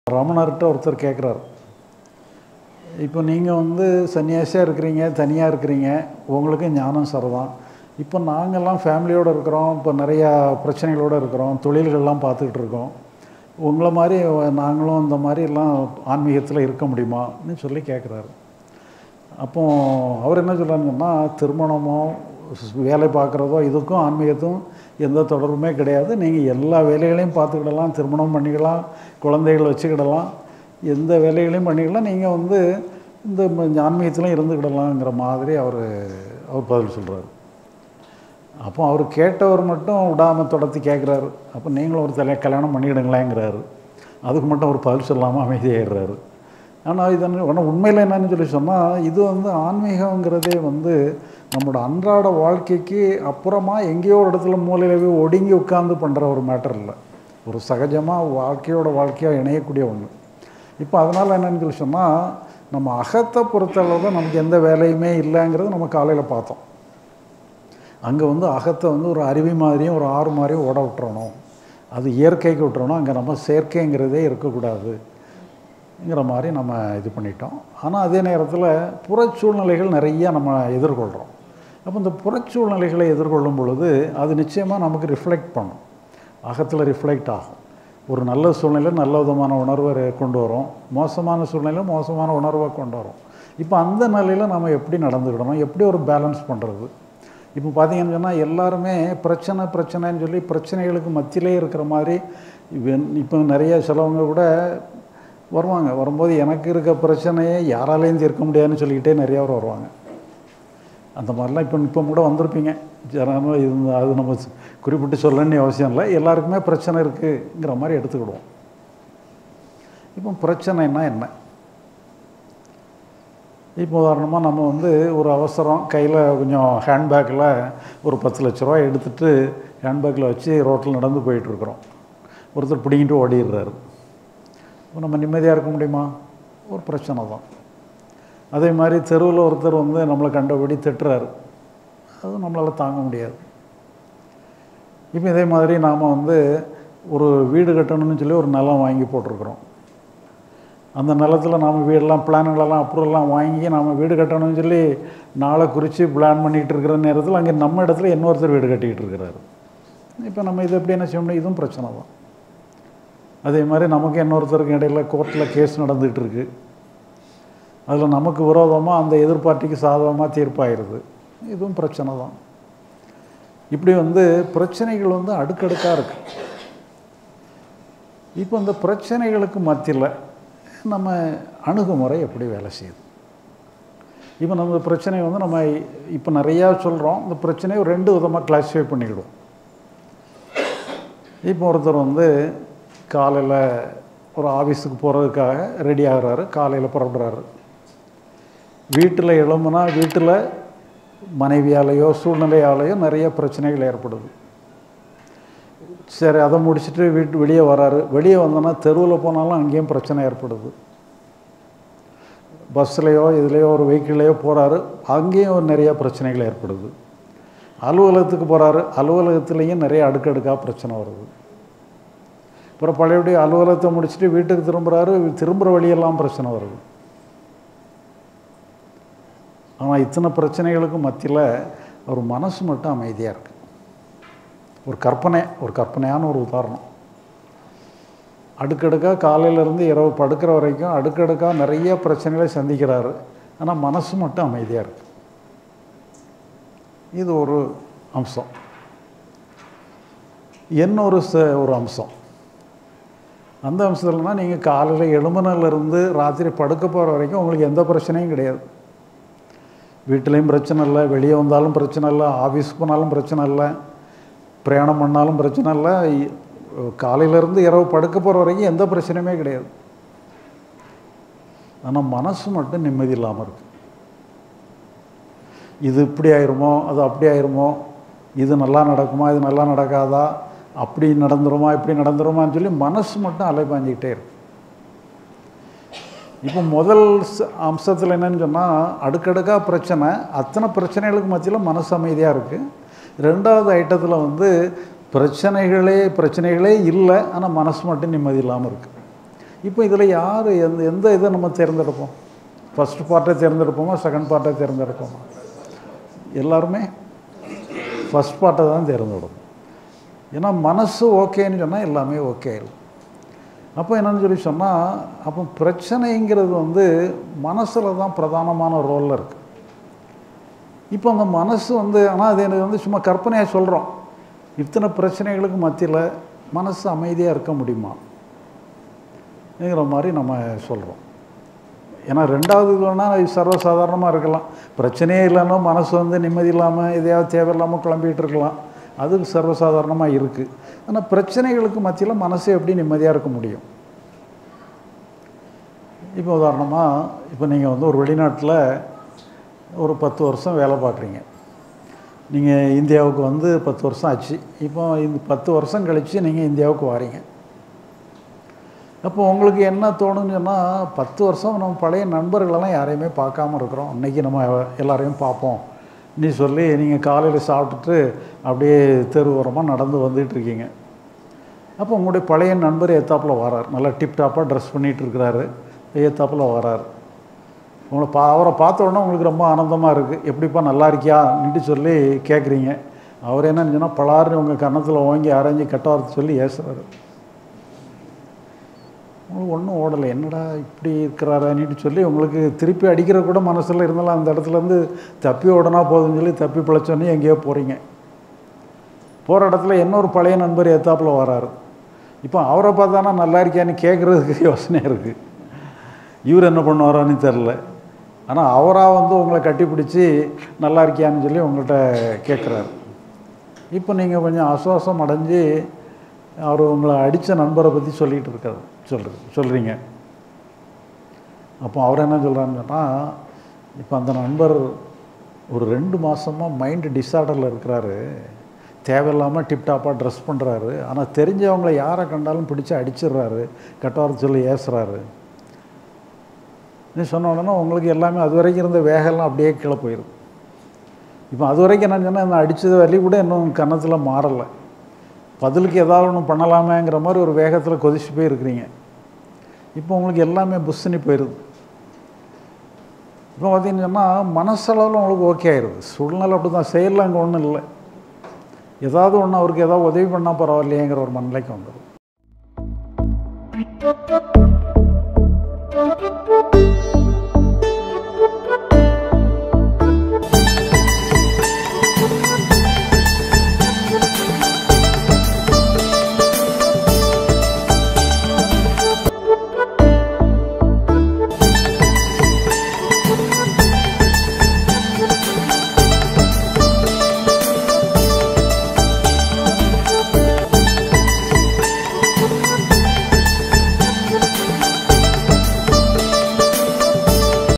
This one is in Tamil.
ரமணர்கிட்ட ஒருத்தர் கேட்குறாரு, இப்போ நீங்கள் வந்து சன்னியாசியாக இருக்கிறீங்க, தனியாக இருக்கிறீங்க, உங்களுக்கு ஞானம் சரதான். இப்போ நாங்கள்லாம் ஃபேமிலியோடு இருக்கிறோம், இப்போ நிறையா பிரச்சனைகளோடு இருக்கிறோம், தொழில்கள்லாம் பார்த்துக்கிட்டு இருக்கோம். உங்களை மாதிரி நாங்களும் இந்த மாதிரிலாம் ஆன்மீகத்தில் இருக்க முடியுமான்னு சொல்லி கேட்குறாரு. அப்போ அவர் என்ன சொல்கிறாருன்னா, திருமணமோ வேலை பார்க்குறதோ இதுக்கும் ஆன்மீகத்துக்கும் எந்த தொடர்புமே கிடையாது. நீங்கள் எல்லா வேலைகளையும் பார்த்துக்கிடலாம், திருமணம் பண்ணிக்கலாம், குழந்தைகள் வச்சுக்கிடலாம், எந்த வேலைகளையும் பண்ணிக்கலாம், நீங்கள் வந்து இந்த ஆன்மீகத்திலும் இருந்துக்கிடலாங்கிற மாதிரி அவர் பதில் சொல்கிறார். அப்போ அவர் கேட்டவர் மட்டும் விடாமல் தொடர்த்தி கேட்குறாரு. அப்போ நீங்களும் ஒரு கல்யாணம் பண்ணிக்கிடுங்களேங்கிறாரு. அதுக்கு மட்டும் ஒரு பதில் சொல்லாமல் அமைதியாகிடுறாரு. ஆனால் இது ஆனால் உண்மையில் என்னன்னு சொல்லி சொன்னால், இது வந்து ஆன்மீகங்கிறதே வந்து நம்மளோட அன்றாட வாழ்க்கைக்கு அப்புறமா எங்கேயோ ஒரு இடத்துல மூலையிலவே ஒடுங்கி உட்கார்ந்து பண்ணுற ஒரு மேட்டர் இல்லை. ஒரு சகஜமாக வாழ்க்கையாக இணையக்கூடிய ஒன்று. இப்போ அதனால் என்னன்னு சொல்லி சொன்னால், நம்ம அகத்தை பொறுத்தளவு தான் நமக்கு எந்த வேலையுமே இல்லைங்கிறது நம்ம காலையில் பார்த்தோம். அங்கே வந்து அகத்தை வந்து ஒரு அருவி மாதிரியும் ஒரு ஆறு மாதிரியும் ஓட விட்டுறணும், அது இயற்கைக்கு விட்டுறணும், அங்கே நம்ம செயற்கைங்கிறதே இருக்கக்கூடாதுங்கிற மாதிரி நம்ம இது பண்ணிட்டோம். ஆனால் அதே நேரத்தில் புறச்சூழ்நிலைகள் நிறையா நம்ம எதிர்கொள்கிறோம். அப்போ இந்த புறச்சூழ்நிலைகளை எதிர்கொள்ளும் பொழுது அது நிச்சயமாக நமக்கு ரிஃப்ளெக்ட் பண்ணும், அகத்தில் ரிஃப்ளெக்ட் ஆகும். ஒரு நல்ல சூழ்நிலை நல்ல விதமான உணர்வை கொண்டு வரும், மோசமான சூழ்நிலை மோசமான உணர்வை கொண்டு வரும். இப்போ அந்த நிலையில் நம்ம எப்படி நடந்துக்கிடணும், எப்படி ஒரு பேலன்ஸ் பண்ணுறது? இப்போ பார்த்தீங்கன்னு சொன்னால் எல்லாருமே பிரச்சனைன்னு சொல்லி பிரச்சனைகளுக்கு மத்தியிலே இருக்கிற மாதிரி இப்போ நிறைய சிலவங்க கூட வருவாங்க. வரும்போது எனக்கு இருக்க பிரச்சனையே யாராலையும் தீர்க்க முடியாதுன்னு சொல்லிக்கிட்டே நிறையா பேர் வருவாங்க. அந்த மாதிரிலாம் இப்போ கூட வந்திருப்பீங்க. ஜனங்கள் இது அது நம்ம குறிப்பிட்டு சொல்லணும்னு அவசியம் இல்லை, எல்லாருக்குமே பிரச்சனை இருக்குங்கிற மாதிரி எடுத்துக்கிடுவோம். இப்போ பிரச்சனைன்னா என்ன? இப்போ உதாரணமாக நம்ம வந்து ஒரு அவசரம், கையில் கொஞ்சம் ஹேண்ட்பேக்கில் ஒரு 10 லட்ச ரூபா எடுத்துகிட்டு ஹேண்ட்பேக்கில் வச்சு ரோட்டில் நடந்து போயிட்டுருக்குறோம். ஒருத்தர் பிடிங்கிட்டு ஓடிடுறாரு. இப்போ நம்ம நிம்மதியாக இருக்க முடியுமா? ஒரு பிரச்சனை தான். அதே மாதிரி தெருவில் ஒருத்தர் வந்து நம்மளை கண்டபடி திட்டுறாரு, அது நம்மளால் தாங்க முடியாது. இப்போ இதே மாதிரி நாம் வந்து ஒரு வீடு கட்டணும்னு சொல்லி ஒரு நிலம் வாங்கி போட்டிருக்கிறோம். அந்த நிலத்தில் நாம் வீடெல்லாம் பிளான்களெல்லாம் அப்ரூவெல்லாம் வாங்கி நாம் வீடு கட்டணும்னு சொல்லி நாளை குறித்து பிளான் பண்ணிகிட்டு இருக்கிற நேரத்தில் அங்கே நம்ம இடத்துல இன்னொருத்தர் வீடு கட்டிக்கிட்டு இருக்கிறாரு. இப்போ நம்ம இது எப்படி என்ன செய்ய முடியும்? இதுவும் பிரச்சனை தான். அதே மாதிரி நமக்கு இன்னொருத்தருக்கு இடையில் கோர்ட்டில் கேஸ் நடந்துகிட்டு இருக்குது. அதில் நமக்கு விரோதமாக அந்த எதிர்பார்ட்டிக்கு சாதகமாக தீர்ப்பாயிருது. இதுவும் பிரச்சனை தான். இப்படி வந்து பிரச்சனைகள் வந்து அடுக்கடுக்காக இருக்குது. இப்போ இந்த பிரச்சனைகளுக்கு மத்தியில் நம்ம அணுகுமுறை எப்படி வேலை செய்யுது? இப்போ நம்ம பிரச்சனை வந்து நம்ம இப்போ நிறையா சொல்கிறோம். இந்த பிரச்சனையை 2 விதமாக கிளாஸிஃபை பண்ணிக்கிடுவோம். இப்போ ஒருத்தர் வந்து காலையில் ஒரு ஆஃபீஸுக்கு போகிறதுக்காக ரெடி ஆகிறாரு, காலையில் புறப்படுறாரு. வீட்டில் எழும்புனா வீட்டில் மனைவியாலேயோ சூழ்நிலையாலேயோ நிறைய பிரச்சனைகள் ஏற்படுது. சரி, அதை முடிச்சுட்டு வெளியே வராரு. வெளியே வந்தோன்னா தெருவில் போனாலும் அங்கேயும் பிரச்சனை ஏற்படுது. பஸ்லேயோ இதுலேயோ ஒரு வெஹிக்கிள்லேயோ போகிறாரு, அங்கேயும் நிறையா பிரச்சனைகள் ஏற்படுது. அலுவலகத்துக்கு போகிறாரு, அலுவலகத்துலேயும் நிறைய அடுக்கடுக்காக பிரச்சனை வருது. அப்புறம் பழையபடி அலுவலகத்தை முடிச்சுட்டு வீட்டுக்கு திரும்புகிறாரு, திரும்புகிற வழியெல்லாம் பிரச்சனை வருது. ஆனால் இத்தனை பிரச்சனைகளுக்கு மத்தியில் ஒரு மனசு மட்டும் அமைதியாக இருக்குது. ஒரு கற்பனையான ஒரு உதாரணம். அடுக்கடுக்காக காலையிலேருந்து இரவு படுக்கிற வரைக்கும் அடுக்கடுக்காக நிறைய பிரச்சனைகளை சந்திக்கிறாரு, ஆனால் மனசு மட்டும் அமைதியாக இருக்குது. இது ஒரு அம்சம். இன்னொரு ஒரு அம்சம், அந்த அம்சத்துலனா நீங்கள் காலையில் எழும்புனிலேருந்து ராத்திரி படுக்க போகிற வரைக்கும் உங்களுக்கு எந்த பிரச்சனையும் கிடையாது. வீட்டிலையும் பிரச்சனை இல்லை, வெளியே வந்தாலும் பிரச்சனை இல்லை, ஆஃபீஸுக்கு போனாலும் பிரச்சனை இல்லை, பிரயாணம் பண்ணாலும் பிரச்சனை இல்லை, காலையிலேருந்து இரவு படுக்க போகிற வரைக்கும் எந்த பிரச்சனையுமே கிடையாது. ஆனால் மனசு மட்டும் நிம்மதி இல்லாமல் இருக்குது. இது இப்படி ஆயிருமோ, அது அப்படி ஆயிருமோ, இது நல்லா நடக்குமா, இது நல்லா நடக்காதா, அப்படி நடந்துருமா இப்படி நடந்துருமான்னு சொல்லி மனசு மட்டும் அலைபாஞ்சிக்கிட்டே இருக்கு. இப்போ முதல் அம்சத்தில் என்னன்னு சொன்னால், அடுக்கடுக்காக பிரச்சனை, அத்தனை பிரச்சனைகளுக்கு மத்தியில் மனசு அமைதியாக இருக்குது. 2வது ஐட்டத்தில் வந்து பிரச்சனைகளே இல்லை, ஆனால் மனசு மட்டும் நிம்மதி இல்லாமல் இருக்குது. இப்போ இதில் யார் எந்த இதை நம்ம தேர்ந்தெடுப்போம்? ஃபஸ்ட் பார்ட்டை தேர்ந்தெடுப்போமா, செகண்ட் பார்ட்டை தேர்ந்தெடுப்போமா? எல்லாருமே ஃபஸ்ட் பார்ட்டை தான் தேர்ந்தெடுப்போம். ஏன்னா மனசு ஓகேன்னு சொன்னால் எல்லாமே ஓகே இல்லை. அப்போ என்னன்னு சொல்லி சொன்னால், அப்போ பிரச்சனைங்கிறது வந்து மனசில் தான் பிரதானமான ரோலில் இருக்குது. இப்போ அந்த மனசு வந்து, ஆனால் அது எனக்கு வந்து சும்மா கற்பனையாக சொல்கிறோம். இத்தனை பிரச்சனைகளுக்கு மத்தியில் மனசு அமைதியாக இருக்க முடியுமா ங்கிற மாதிரி நம்ம சொல்கிறோம். ஏன்னா ரெண்டாவது இல்லைன்னா சர்வசாதாரணமாக இருக்கலாம். பிரச்சனையே இல்லைன்னா மனசு வந்து நிம்மதி இல்லாமல் எதையாவது தேவையில்லாமல் குழம்பிகிட்டு இருக்கலாம். அது சர்வசாதாரணமாக இருக்குது. ஆனால் பிரச்சனைகளுக்கு மத்தியில் மனசு எப்படி நிம்மதியாக இருக்க முடியும்? இப்போ உதாரணமாக, இப்போ நீங்கள் வந்து ஒரு வெளிநாட்டில் ஒரு 10 வருஷம் வேலை பார்க்குறீங்க. நீங்கள் இந்தியாவுக்கு வந்து 10 வருஷம் ஆச்சு. இப்போ இந்த 10 வருஷம் கழித்து நீங்கள் இந்தியாவுக்கு வாரீங்க. அப்போ உங்களுக்கு என்ன தோணுன்னு சொன்னால், 10 வருஷம் நம்ம பழைய நண்பர்களெல்லாம் யாரையுமே பார்க்காம இருக்கிறோம், இன்றைக்கி நம்ம எல்லாரையும் பார்ப்போம் நீ சொல்லி நீங்கள் காலையில் சாப்பிட்டுட்டு அப்படியே தெரு ஓரமாக நடந்து வந்துட்டுருக்கீங்க. அப்போ உங்களுடைய பழைய நண்பர் ஏத்தாப்பில் வரார், நல்லா டிப்டாப்பாக ட்ரெஸ் பண்ணிகிட்டு இருக்கிறாரு, ஏத்தாப்பில் வரார். உங்களை அவரை பார்த்த உடனே உங்களுக்கு ரொம்ப ஆனந்தமாக இருக்குது. எப்படிப்பா நல்லா இருக்கியான்னு சொல்லி கேட்குறீங்க. அவர் என்னன்னு சொன்னால், பலாருன்னு உங்கள் கன்னத்தில் ஓங்கி அரைஞ்சி கட்டாரத்தை சொல்லி ஏசுறாரு. உங்களுக்கு ஒன்றும் ஓடலை, என்னடா இப்படி இருக்கிறாரான்னு சொல்லி உங்களுக்கு திருப்பி அடிக்கிற கூட மனசில் இருந்தாலும் அந்த இடத்துலேருந்து தப்பி ஓடனா போதுன்னு சொல்லி தப்பி பிழைச்சோன்னே எங்கேயோ போகிறீங்க. போகிற இடத்துல இன்னொரு பழைய நண்பர் ஏத்தாப்பில் வராரு. இப்போ அவரை பார்த்தானா நல்லா இருக்கியான்னு கேட்குறதுக்கு யோசனையாக இருக்குது. இவர் என்ன பண்ணுவாரான்னு தெரில. ஆனால் அவராக வந்து உங்களை கட்டிப்பிடிச்சி நல்லா இருக்கியான்னு சொல்லி உங்கள்கிட்ட கேட்குறாரு. இப்போ நீங்கள் கொஞ்சம் ஆசுவாசம் அடைஞ்சு அவர் உங்களை அடித்த நண்பரை பற்றி சொல்லிகிட்டு இருக்காரு சொல்கிறீங்க. அப்போ அவர் என்ன சொல்கிறான்னு சொன்னால், இப்போ அந்த நண்பர் ஒரு 2 மாதமாக மைண்டு டிஸார்டரில் இருக்கிறாரு, தேவையில்லாமல் டிப்டாப்பாக ட்ரெஸ் பண்ணுறாரு, ஆனால் தெரிஞ்சவங்களை யாரை கண்டாலும் பிடிச்சி அடிச்சிடுறாரு, கட்டாரத்தை சொல்லி ஏசுறாரு. நீ சொன்ன உடனே உங்களுக்கு எல்லாமே அது வரைக்கும் இருந்த வேகம்லாம் அப்படியே கீழே போயிடும். இப்போ அது வரைக்கும் என்ன சொன்னால், இந்த அடித்தது வலி கூட இன்னும் கன்னத்தில் மாறலை. பதிலுக்கு ஏதாவது ஒன்று பண்ணலாமேங்கிற மாதிரி ஒரு வேகத்தில் கொதிச்சு போய் இருக்கிறீங்க. இப்போ உங்களுக்கு எல்லாமே புஷ்ஷுன்னு போயிடுது. இப்போ பார்த்தீங்கன்னு சொன்னால் மனசளவில் உங்களுக்கு ஓகே ஆயிடுது. சூழ்நிலை அப்படி தான், செயலில் அங்கே ஒன்றும் இல்லை. ஏதாவது ஒன்று அவருக்கு ஏதாவது உதவி பண்ணால் பரவாயில்லையேங்கிற ஒரு மனநிலைக்கு வந்துடும்.